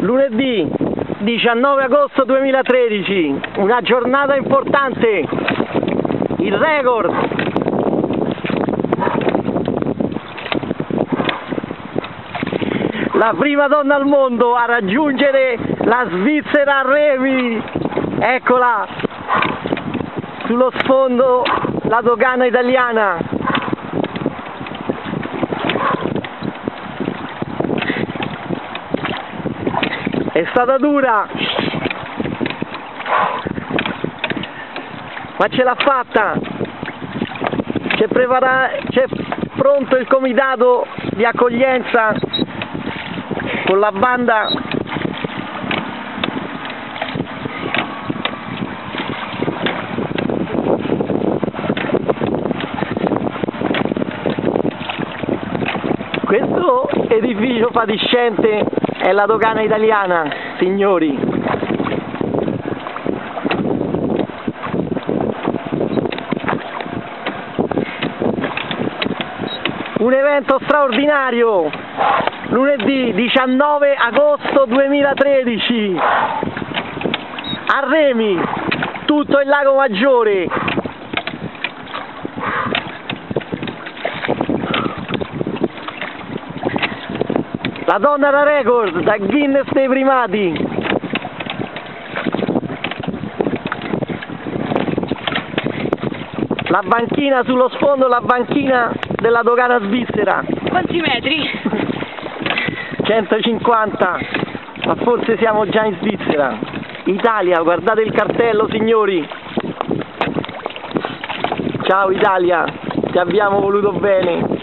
Lunedì 19 agosto 2013, una giornata importante, il record. La prima donna al mondo a raggiungere la Svizzera a remi, eccola, sullo sfondo la dogana italiana. È stata dura, ma ce l'ha fatta. C'è pronto il comitato di accoglienza con la banda. Questo edificio fatiscente è la dogana italiana, signori. Un evento straordinario, lunedì 19 agosto 2013, a Remi, tutto il Lago Maggiore. La donna da record, da Guinness dei primati. La banchina sullo sfondo, la banchina della dogana svizzera. Quanti metri? 150, ma forse siamo già in Svizzera. Italia, guardate il cartello, signori. Ciao Italia, ti abbiamo voluto bene.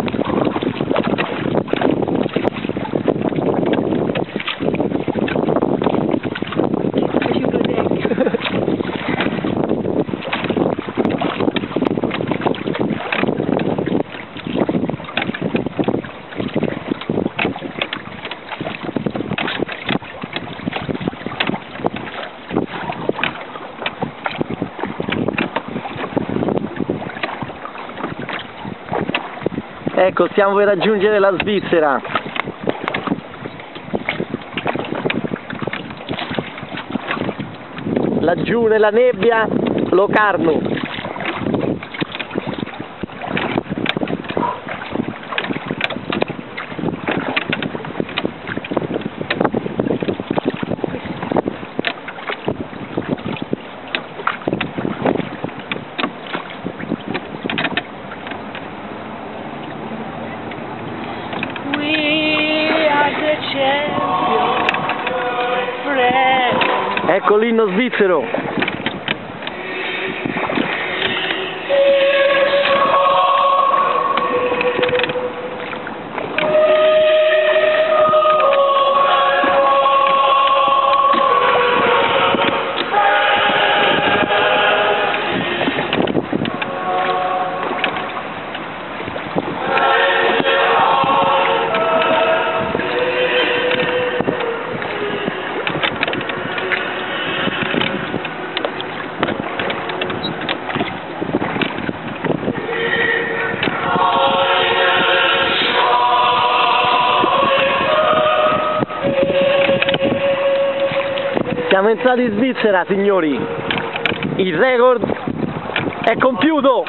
Ecco, stiamo per raggiungere la Svizzera. Laggiù nella nebbia, Locarno. Ecco l'inno svizzero. Siamo entrati in Svizzera, signori. Il record è compiuto.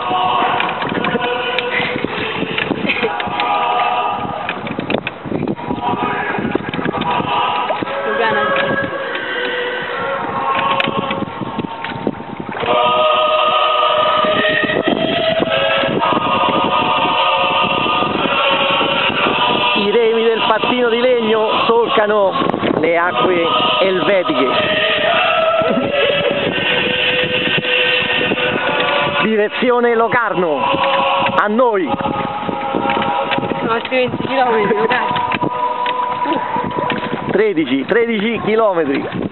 I remi del pattino di legno solcano le acque elvetiche. Direzione Locarno, a noi. Sono altri 20 km, dai. 13 chilometri.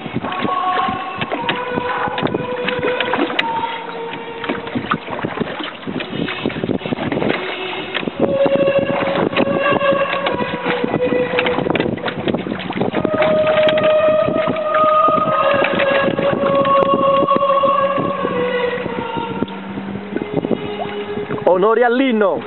Onori all'inno.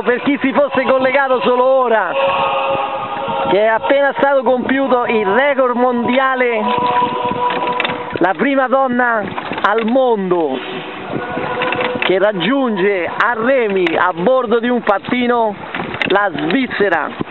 ricordiamo, per chi si fosse collegato solo ora, che è appena stato compiuto il record mondiale, la prima donna al mondo che raggiunge a remi a bordo di un pattino la Svizzera.